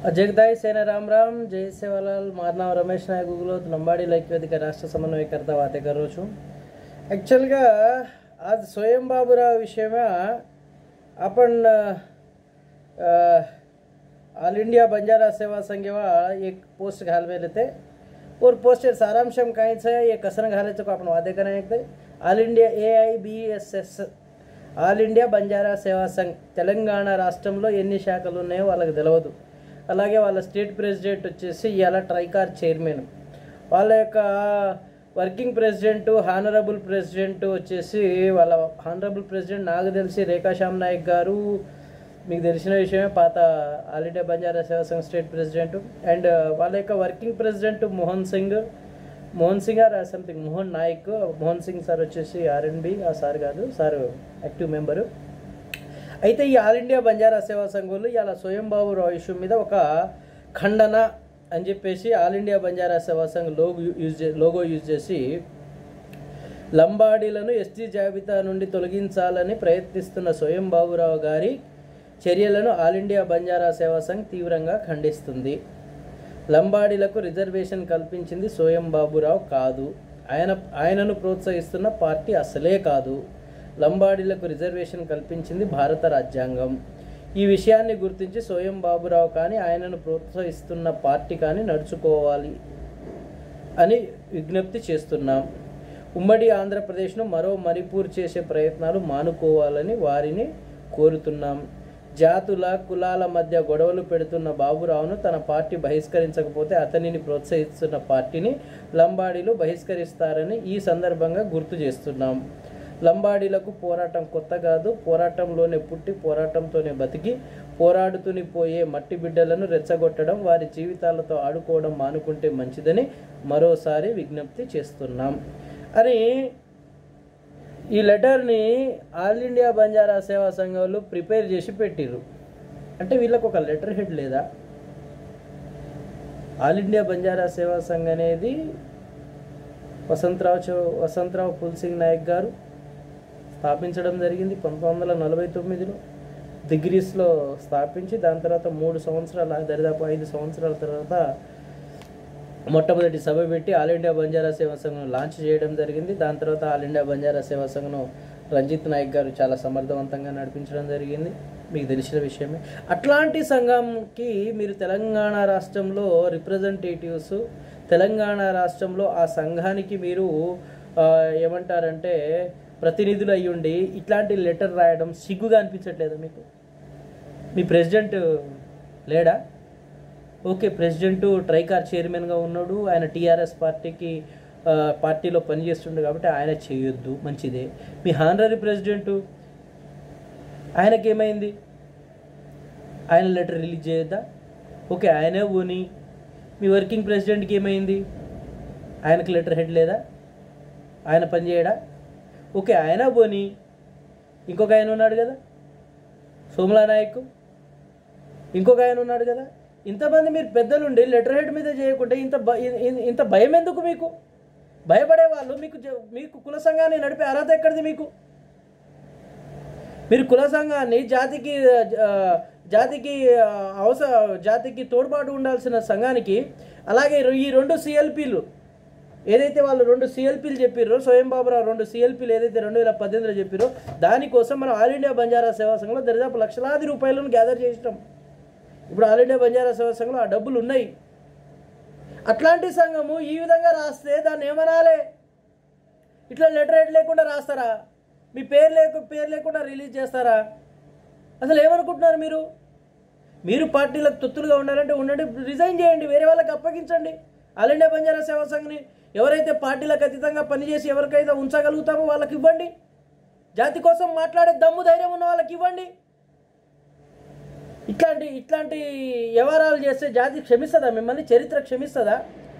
जगदाई सेना राम राम जय सेवालाल मार नाम रमेश नायक गुगलोत लंबाड़ी लैक्यवेदिक राष्ट्र समन्वयकर्ता बातें करो छूँ एक्चुअल आज स्वयं बाबूराव विषय में अपन ऑल इंडिया बंजारा सेवा संघ एक पोस्ट घालवेले थे और पोस्टर सारांशम काहीच आहे ये कसं घालायचं को आपण वादे करा एक all India AIBSS all India Banjara Seva Sangh Telangana రాష్ట్రంలో ఎన్ని శాఖలు ఉన్నాయో వాళ్ళకి తెలియదు. అలాగే వాళ్ళ స్టేట్ ప్రెసిడెంట్ వచ్చేసి ఇవాళ ట్రైకార్ చైర్మన్, వాళ్ళ యొక్క వర్కింగ్ ప్రెసిడెంట్ హానరబుల్ ప్రెసిడెంట్ వచ్చేసి వాళ్ళ హానరబుల్ ప్రెసిడెంట్ నాకు తెలిసి రేఖాశ్యామ్ నాయక్ గారు, మీకు తెలిసిన విషయమే, పాత all India Banjara Seva Sangh state president. And వాళ్ళ యొక్క working president Mohan Singh or something Mohan Nayak. Mohan Singh sir వచ్చేసి RNB, ఆ సార్ కాదు, సార్ యాక్టివ్ మెంబరు. అయితే ఈ ఆల్ ఇండియా బంజారా సేవా సంఘంలో ఇలా స్వయం బాబురావు ఇష్యూ మీద ఒక ఖండన అని చెప్పేసి all India Banjara Seva Sangh logo use చేసి లంబాడీలను ST జాబితా నుండి తొలగించాలని ప్రయత్నిస్తున్న స్వయం బాబురావు గారి చర్యలను ఆల్ ఇండియా బంజారా సేవా సంఘ్ తీవ్రంగా ఖండిస్తుంది. లంబాడీలకు రిజర్వేషన్ కల్పించింది స్వయం బాబురావు కాదు, ఆయనను ప్రోత్సహిస్తున్న పార్టీ అసలే కాదు. లంబాడీలకు రిజర్వేషన్ కల్పించింది భారత రాజ్యాంగం. ఈ విషయాన్ని గుర్తించి స్వయం బాబురావు కానీ ఆయనను ప్రోత్సహిస్తున్న పార్టీ కానీ నడుచుకోవాలి అని విజ్ఞప్తి చేస్తున్నాం. ఉమ్మడి ఆంధ్రప్రదేశ్ను మరో మణిపూర్ చేసే ప్రయత్నాలు మానుకోవాలని వారిని కోరుతున్నాం. జాతుల కులాల మధ్య గొడవలు పెడుతున్న బాబురావును తన పార్టీ బహిష్కరించకపోతే అతనిని ప్రోత్సహిస్తున్న పార్టీని లంబాడీలు బహిష్కరిస్తారని ఈ సందర్భంగా గుర్తు చేస్తున్నాం. లంబాడీలకు పోరాటం కొత్త కాదు, పోరాటంలోనే పుట్టి పోరాటంతోనే బతికి పోరాడుతూని పోయే మట్టి బిడ్డలను రెచ్చగొట్టడం, వారి జీవితాలతో ఆడుకోవడం మానుకుంటే మంచిదని మరోసారి విజ్ఞప్తి చేస్తున్నాం అని ఈ లెటర్ని ఆల్ ఇండియా బంజారా సేవా సంఘాలు ప్రిపేర్ చేసి పెట్టిర్రు. అంటే వీళ్ళకు ఒక లెటర్ హెడ్ లేదా? ఆల్ ఇండియా బంజారా సేవా సంఘ్ అనేది వసంతరావు పుల్సింగ్ నాయక్ గారు స్థాపించడం జరిగింది 1949లో డిగ్రీస్లో స్థాపించి దాని తర్వాత 3 సంవత్సరాల దరిదాపు 5 సంవత్సరాల తర్వాత మొట్టమొదటి సభ పెట్టి ఆల్ ఇండియా బంజారా సేవా సంఘం లాంచ్ చేయడం జరిగింది. దాని తర్వాత ఆల్ ఇండియా బంజారా సేవా సంఘం రంజిత్ నాయక్ గారు చాలా సమర్థవంతంగా నడిపించడం జరిగింది, మీకు తెలిసిన విషయమే. అట్లాంటి సంఘంకి మీరు తెలంగాణ రాష్ట్రంలో రిప్రజెంటేటివ్స్, తెలంగాణ రాష్ట్రంలో ఆ సంఘానికి మీరు ఏమంటారంటే ప్రతినిధులు అయ్యుండి ఇట్లాంటి లెటర్ రాయడం సిగ్గుగా అనిపించట్లేదా మీకు? మీ ప్రెసిడెంట్ లేడా? ఓకే, ప్రెసిడెంటు ట్రైకార్ చైర్మన్గా ఉన్నాడు, ఆయన TRS పార్టీలో పనిచేస్తుండే కాబట్టి ఆయన చేయొద్దు, మంచిదే. మీ హానరీ ప్రెసిడెంటు ఆయనకేమైంది? ఆయన లెటర్ రిలీజ్ చేయొద్దా? ఓకే, ఆయనే పోని. మీ వర్కింగ్ ప్రెసిడెంట్కి ఏమైంది? ఆయనకు లెటర్ హెడ్ లేదా? ఆయన పని చేయడా? ఓకే, ఆయన పోని. ఇంకొక ఆయన ఉన్నాడు కదా సోమలా నాయక్, ఇంకొక ఆయన ఉన్నాడు కదా. ఇంతమంది మీరు పెద్దలుండి లెటర్ హెడ్ మీద చేయకుంటే ఇంత భయం ఎందుకు మీకు? భయపడే వాళ్ళు మీకు కుల సంఘాన్ని నడిపే అర్హత ఎక్కడిది మీకు? మీరు కుల సంఘాన్ని జాతికి తోడ్పాటు ఉండాల్సిన సంఘానికి, అలాగే ఈ 2 CLPలు ఏదైతే వాళ్ళు 2 CLPలు చెప్పారో, స్వయం బాబురావు 2 CLPలు ఏదైతే 2018లో చెప్పారో, దానికోసం మనం ఆల్ ఇండియా బంజారా సేవా సంఘంలో దరిదాపు లక్షలాది రూపాయలను గ్యాదర్ చేసినాం. ఇప్పుడు ఆల్ ఇండియా బంజారా సేవా సంఘంలో ఆ డబ్బులు ఉన్నాయి. అట్లాంటి సంఘము ఈ విధంగా రాస్తే దాన్ని ఏమనాలి? ఇట్లా లెటర్ హెడ్ లేకుండా రాస్తారా? మీ పేరు లేకుండా రిలీజ్ చేస్తారా? అసలు ఏమనుకుంటున్నారు మీరు పార్టీలకు తొత్తులుగా ఉండాలంటే ఉండండి, రిజైన్ చేయండి, వేరే వాళ్ళకి అప్పగించండి. ఆల్ ఇండియా బంజారా సేవా సంఘ్ని ఎవరైతే పార్టీలకు అతీతంగా పనిచేసి ఎవరికైతే ఉంచగలుగుతామో వాళ్ళకి ఇవ్వండి. జాతి కోసం మాట్లాడే దమ్ము ధైర్యం ఉన్న వాళ్ళకి ఇవ్వండి. ఇట్లాంటి వ్యవహారాలు చేస్తే జాతి క్షమిస్తుందా? మిమ్మల్ని చరిత్ర క్షమిస్తుందా?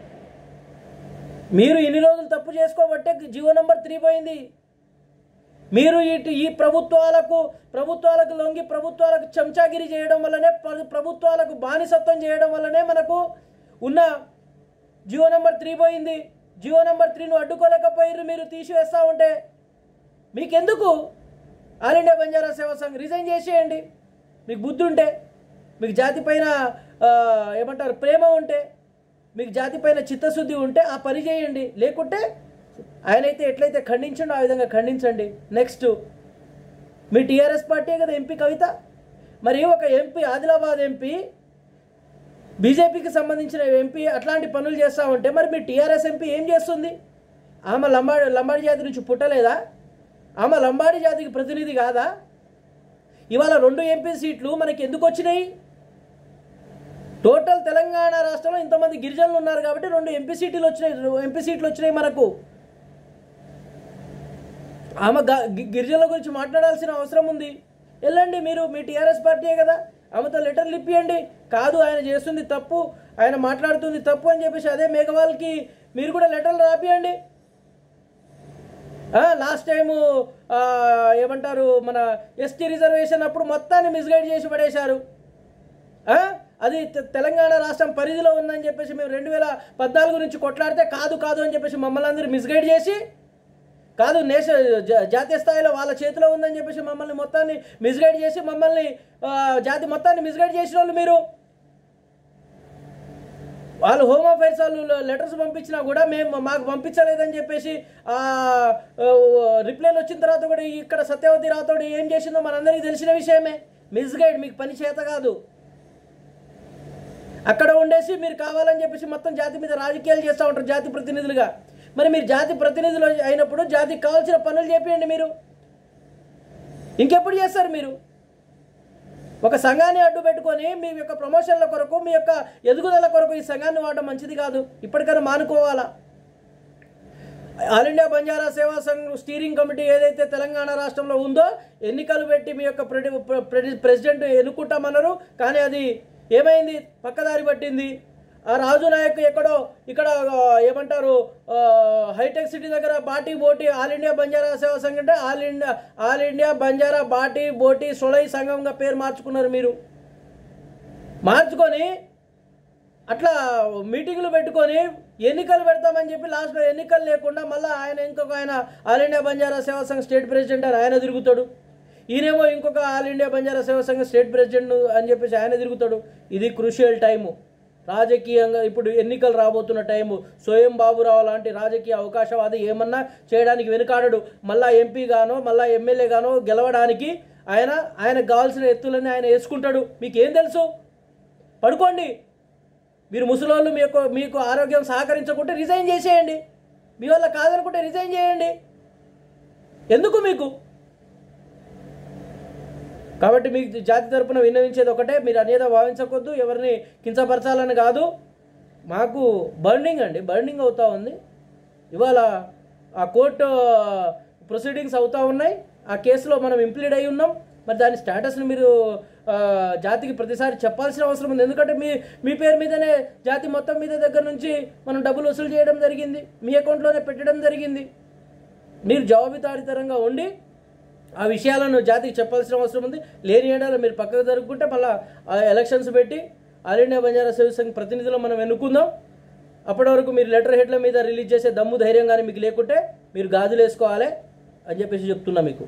మీరు ఇన్ని రోజులు తప్పు చేసుకోబట్టే జీవో నెంబర్ 3 పోయింది. మీరు ఈ ప్రభుత్వాలకు లొంగి ప్రభుత్వాలకు చెంచాగిరి చేయడం వల్లనే, ప్రభుత్వాలకు బానిసత్వం చేయడం వల్లనే మనకు ఉన్న జీవో నెంబర్ 3 పోయింది. జీవో నెంబర్ 3ను అడ్డుకోలేకపోయారు మీరు తీసివేస్తూ ఉంటే. మీకెందుకు? All India Banjara Seva Sangh resign చేసేయండి. మీకు బుద్ధి ఉంటే, మీకు జాతి పైన ఏమంటారు ప్రేమ ఉంటే, మీకు జాతి పైన చిత్తశుద్ధి ఉంటే ఆ పని చేయండి. లేకుంటే ఆయనైతే ఎట్లయితే ఖండించండి ఆ విధంగా ఖండించండి. నెక్స్ట్, మీ టీఆర్ఎస్ పార్టీ కదా ఎంపీ కవిత. మరి ఒక ఎంపీ, ఆదిలాబాద్ ఎంపీ, బీజేపీకి సంబంధించిన ఎంపీ అట్లాంటి పనులు చేస్తూ ఉంటే మరి మీ టీఆర్ఎస్ ఎంపీ ఏం చేస్తుంది? ఆమె లంబాడి జాతి నుంచి పుట్టలేదా? ఆమె లంబాడి జాతికి ప్రతినిధి కాదా? ఇవాళ 2 ఎంపీ సీట్లు మనకి ఎందుకు వచ్చినాయి? టోటల్ తెలంగాణ రాష్ట్రంలో ఇంతమంది గిరిజనులు ఉన్నారు కాబట్టి 2 ఎంపీ సీట్లు వచ్చినాయి మనకు. ఆమె గిరిజనుల గురించి మాట్లాడాల్సిన అవసరం ఉంది. వెళ్ళండి, మీరు మీ టీఆర్ఎస్ పార్టీయే కదా, ఆమెతో లెటర్లు ఇప్పియండి. కాదు ఆయన చేస్తుంది తప్పు, ఆయన మాట్లాడుతుంది తప్పు అని చెప్పేసి అదే మేఘవాల్కి మీరు కూడా లెటర్లు రాపియండి. లాస్ట్ టైము ఏమంటారు మన ఎస్టీ రిజర్వేషన్ అప్పుడు మొత్తాన్ని మిస్గైడ్ చేసి పడేశారు. అది తెలంగాణ రాష్ట్రం పరిధిలో ఉందని చెప్పేసి మేము 2014 నుంచి కొట్లాడితే కాదు అని చెప్పేసి మమ్మల్ని అందరూ మిస్గైడ్ చేసి, కాదు జాతీయ స్థాయిలో వాళ్ళ చేతిలో ఉందని చెప్పేసి మమ్మల్ని మొత్తాన్ని మిస్గైడ్ చేసి, మమ్మల్ని జాతి మొత్తాన్ని మిస్గైడ్ చేసిన వాళ్ళు మీరు. వాళ్ళు హోమ్ అఫైర్స్ వాళ్ళు లెటర్స్ పంపించినా కూడా మాకు పంపించలేదని చెప్పేసి రిప్లైలు వచ్చిన తర్వాత కూడా ఇక్కడ సత్యవతి రాథోడ్ ఏం చేసిందో మనందరికీ తెలిసిన విషయమే. మిస్గైడ్, మీకు పని చేత కాదు. అక్కడ ఉండేసి మీరు కావాలని చెప్పేసి మొత్తం జాతి మీద రాజకీయాలు చేస్తూ ఉంటారు జాతి ప్రతినిధులుగా. మరి మీరు జాతి ప్రతినిధులు అయినప్పుడు జాతికి కావాల్సిన పనులు చేపియండి. మీరు ఇంకెప్పుడు చేస్తారు? మీరు ఒక సంఘాన్ని అడ్డు పెట్టుకొని మీ యొక్క ప్రమోషన్ల కొరకు, మీ యొక్క ఎదుగుదల కొరకు ఈ సంఘాన్ని వాడడం మంచిది కాదు. ఇప్పటికైనా మానుకోవాలా. All India Banjara Seva Sangh steering committee ఏదైతే తెలంగాణ రాష్ట్రంలో ఉందో, ఎన్నికలు పెట్టి మీ యొక్క ప్రెసిడెంట్ ఎన్నుకుంటామన్నారు. కానీ అది ఏమైంది? పక్కదారి పట్టింది. ఆ రాజు నాయక్ ఎక్కడో ఇక్కడ ఏమంటారు హైటెక్ సిటీ దగ్గర బాటీ బోటి ఆల్ ఇండియా బంజారా సేవా సంఘం అంటే ఆల్ ఇండియా బంజారా బాటీ బోటి సొలై సంఘంగా పేరు మార్చుకున్నారు. మీరు మార్చుకొని అట్లా మీటింగులు పెట్టుకొని ఎన్నికలు పెడతామని చెప్పి లాస్ట్లో ఎన్నికలు లేకుండా మళ్ళీ ఆయన ఆల్ ఇండియా బంజారా సేవా సంఘం స్టేట్ ప్రెసిడెంట్ అని ఆయన తిరుగుతాడు. ఈయనేమో ఇంకొక ఆల్ ఇండియా బంజారా సేవా సంఘం స్టేట్ ప్రెసిడెంట్ అని చెప్పేసి ఆయన తిరుగుతాడు. ఇది క్రూషియల్ టైము రాజకీయంగా. ఇప్పుడు ఎన్నికలు రాబోతున్న టైము. స్వయం బాబురావు లాంటి రాజకీయ అవకాశవాది ఏమన్నా చేయడానికి వెనుకాడడు. మళ్ళా ఎంపీగానో మళ్ళా ఎమ్మెల్యేగానో గెలవడానికి ఆయనకు కావాల్సిన ఎత్తులని ఆయన వేసుకుంటాడు. మీకేం తెలుసు? పడుకోండి. మీరు ముసలోళ్ళు మీకు ఆరోగ్యం సహకరించకుంటే రిజైన్ చేసేయండి. మీ వల్ల కాదనుకుంటే రిజైన్ చేయండి. ఎందుకు మీకు? కాబట్టి మీకు జాతి తరపున విన్నవించేది ఒకటే, మీరు అనేదా భావించకొద్దు, ఎవరిని కించపరచాలని కాదు. మాకు బర్నింగ్ అవుతూ ఉంది. ఇవాళ ఆ కోర్టు ప్రొసీడింగ్స్ అవుతూ ఉన్నాయి. ఆ కేసులో మనం ఇంప్లీడ్ అయి ఉన్నాం. మరి దాని స్టేటస్ని మీరు జాతికి ప్రతిసారి చెప్పాల్సిన అవసరం ఉంది. ఎందుకంటే మీ పేరు మీదనే జాతి మొత్తం మీద దగ్గర నుంచి మనం డబ్బులు వసూలు చేయడం జరిగింది, మీ అకౌంట్లోనే పెట్టడం జరిగింది. మీరు జవాబుదారీతరంగా ఉండి ఆ విషయాలను జాతికి చెప్పాల్సిన అవసరం ఉంది. లేని ఏడాది మీరు పక్కకు జరుపుకుంటే మళ్ళీ ఎలక్షన్స్ పెట్టి ఆల్ ఇండియా బంజారా సేవా సంఘ్ ప్రతినిధులు మనం ఎన్నుకుందాం. అప్పటి వరకు మీరు లెటర్ హెడ్ల మీద రిలీజ్ చేసే దమ్ము ధైర్యం కానీ మీకు లేకుంటే మీరు గాజులు వేసుకోవాలి అని చెప్పేసి చెప్తున్నా మీకు.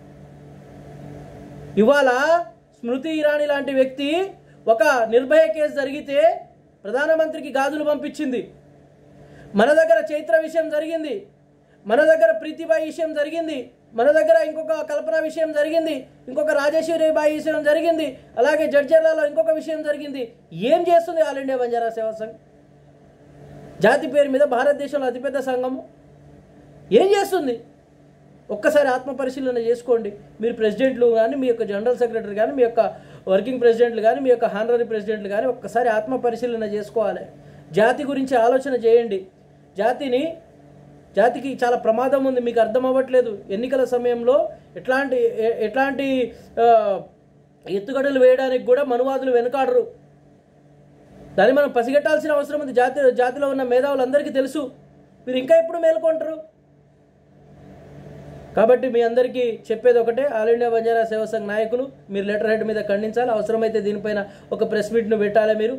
ఇవాళ స్మృతి ఇరానీ లాంటి వ్యక్తి ఒక నిర్భయ కేసు జరిగితే ప్రధానమంత్రికి గాజులు పంపించింది. మన దగ్గర చైత్ర విషయం జరిగింది, మన దగ్గర ప్రీతిబాయి విషయం జరిగింది, మన దగ్గర ఇంకొక కల్పన విషయం జరిగింది, ఇంకొక రాజేశ్వరి బాయి విషయం జరిగింది, అలాగే జడ్జర్లలో ఇంకొక విషయం జరిగింది. ఏం చేస్తుంది ఆల్ ఇండియా బంజారా సేవా సంఘ్? జాతి పేరు మీద భారతదేశంలో అతిపెద్ద సంఘము ఏం చేస్తుంది? ఒక్కసారి ఆత్మ పరిశీలన చేసుకోండి. మీరు ప్రెసిడెంట్లు కానీ, మీ యొక్క జనరల్ సెక్రటరీ కానీ, మీ యొక్క వర్కింగ్ ప్రెసిడెంట్లు కానీ, మీ యొక్క హానరీ ప్రెసిడెంట్లు కానీ ఒక్కసారి ఆత్మ పరిశీలన చేసుకోవాలి. జాతి గురించి ఆలోచన చేయండి. జాతికి చాలా ప్రమాదం ఉంది, మీకు అర్థం అవ్వట్లేదు. ఎన్నికల సమయంలో ఎట్లాంటి ఎత్తుగడలు వేయడానికి కూడా మనువాదులు వెనుకాడరు. దాన్ని మనం పసిగట్టాల్సిన అవసరం ఉంది. జాతిలో ఉన్న మేధావులందరికీ తెలుసు. మీరు ఇంకా ఎప్పుడు మేలుకుంటారు? కాబట్టి మీ అందరికీ చెప్పేది ఒకటే, ఆల్ ఇండియా బంజారా సేవా సంఘ్ నాయకులు మీరు లెటర్ హెడ్ మీద ఖండించాలి. అవసరమైతే దీనిపైన ఒక ప్రెస్ మీట్ను పెట్టాలి మీరు.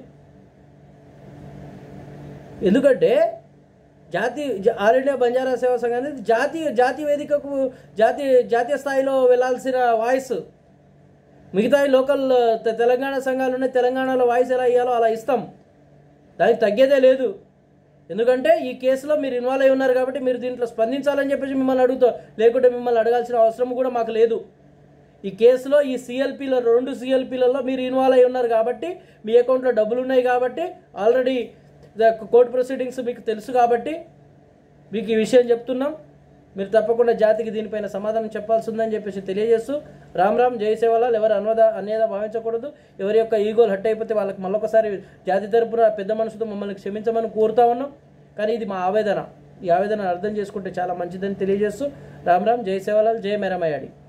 ఎందుకంటే ఆల్ ఇండియా బంజారా సేవా సంఘం అనేది జాతీయ వేదికకు జాతీయ స్థాయిలో వెళ్ళాల్సిన వాయిస్. మిగతా లోకల్ తెలంగాణ సంఘాలు ఉన్నాయి, తెలంగాణలో వాయిస్ ఎలా ఇవ్వాలో అలా ఇస్తాం, దానికి తగ్గేదే లేదు. ఎందుకంటే ఈ కేసులో మీరు ఇన్వాల్వ్ అయి ఉన్నారు కాబట్టి మీరు దీంట్లో స్పందించాలని చెప్పేసి మిమ్మల్ని అడుగుతాం, లేకుంటే మిమ్మల్ని అడగాల్సిన అవసరం కూడా మాకు లేదు. ఈ కేసులో ఈ సిఎల్పీలో 2 సిఎల్పీలలో మీరు ఇన్వాల్వ్ అయి ఉన్నారు కాబట్టి, మీ అకౌంట్లో డబ్బులు ఉన్నాయి కాబట్టి, ఆల్రెడీ కోర్టు ప్రొసీడింగ్స్ మీకు తెలుసు కాబట్టి మీకు ఈ విషయం చెప్తున్నాం. మీరు తప్పకుండా జాతికి దీనిపైన సమాధానం చెప్పాల్సి ఉందని చెప్పేసి తెలియజేస్తూ, రామ్ రామ్, జై సేవలాల్. ఎవరు అన్యదా భావించకూడదు. ఎవరి యొక్క ఈగోలు హట్ అయిపోతే వాళ్ళకి మళ్ళొకసారి జాతి తరపున పెద్ద మనసుతో మమ్మల్ని క్షమించమని కోరుతా ఉన్నాం. కానీ ఇది మా ఆవేదన, ఈ ఆవేదన అర్థం చేసుకుంటే చాలా మంచిదని తెలియజేస్తూ, రామ్ రామ్, జై సేవలాల్, జై మేరమయ్యాడి.